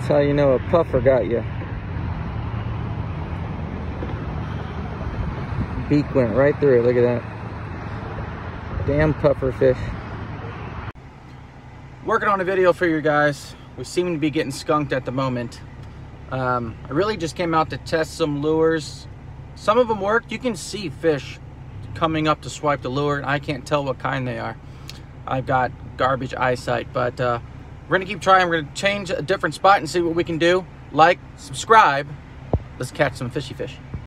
That's how you know a puffer got you. Beak went right through it. Look at that. Damn puffer fish. Working on a video for you guys. We seem to be getting skunked at the moment. I really just came out to test some lures. Some of them worked. You can see fish coming up to swipe the lure. I can't tell what kind they are. I've got garbage eyesight, but we're gonna keep trying. We're gonna change a different spot and see what we can do. Like, subscribe. Let's catch some fishy fish.